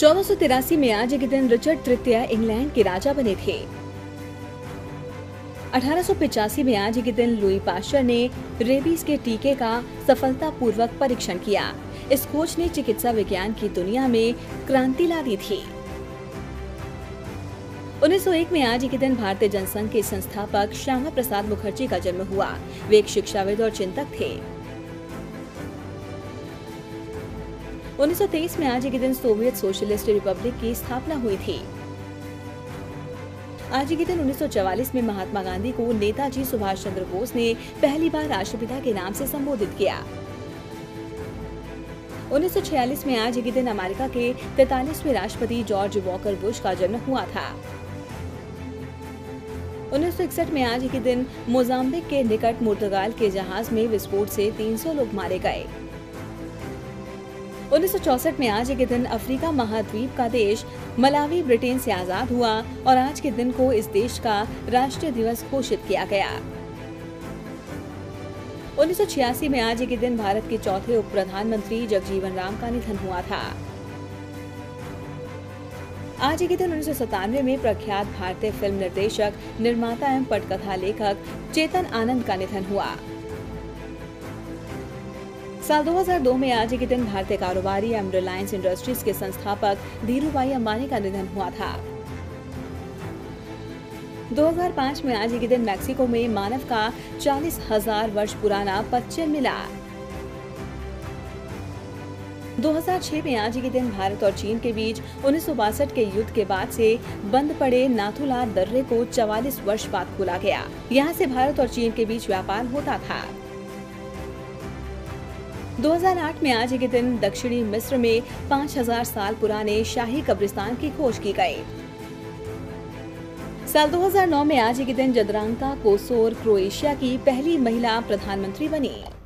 1483 में आज के दिन रिचर्ड तृतीय इंग्लैंड के राजा बने थे। 1885 में आज के दिन लुई पाश्चर ने रेबीज के टीके का सफलतापूर्वक परीक्षण किया। इस खोज ने चिकित्सा विज्ञान की दुनिया में क्रांति ला दी थी। 1901 में आज के दिन भारतीय जनसंघ के संस्थापक श्यामा प्रसाद मुखर्जी का जन्म हुआ। वे एक शिक्षाविद और चिंतक थे। 1923 में आज के दिन सोवियत सोशलिस्ट रिपब्लिक की स्थापना हुई थी। आज के दिन 1944 में महात्मा गांधी को नेताजी सुभाष चंद्र बोस ने पहली बार राष्ट्रपिता के नाम से संबोधित किया। 1946 में आज के दिन अमेरिका के 43वें राष्ट्रपति जॉर्ज वॉकर बुश का जन्म हुआ था। 1961 में आज के दिन मोजाम्बिक के निकट पुर्तगाल के जहाज में विस्फोट से 300 लोग मारे गए। 1964 में आज के दिन अफ्रीका महाद्वीप का देश मलावी ब्रिटेन से आजाद हुआ और आज के दिन को इस देश का राष्ट्रीय दिवस घोषित किया गया। 1986 में आज के दिन भारत के चौथे उप प्रधानमंत्री जगजीवन राम का निधन हुआ था। आज के दिन 1997 में प्रख्यात भारतीय फिल्म निर्देशक, निर्माता एवं पटकथा लेखक चेतन आनंद का निधन हुआ। साल 2002 में आज के दिन भारतीय कारोबारी एवं रिलायंस इंडस्ट्रीज के संस्थापक धीरूभाई अंबानी का निधन हुआ था। 2005 में आज के दिन मैक्सिको में मानव का 40,000 वर्ष पुराना पच्चीन मिला। 2006 में आज के दिन भारत और चीन के बीच 1962 के युद्ध के बाद से बंद पड़े नाथुला दर्रे को 44 वर्ष बाद खोला गया। यहाँ से भारत और चीन के बीच व्यापार होता था। 2008 में आज के दिन दक्षिणी मिस्र में 5000 साल पुराने शाही कब्रिस्तान की खोज की गई। साल 2009 में आज के दिन जद्रांका कोसोर क्रोएशिया की पहली महिला प्रधानमंत्री बनी।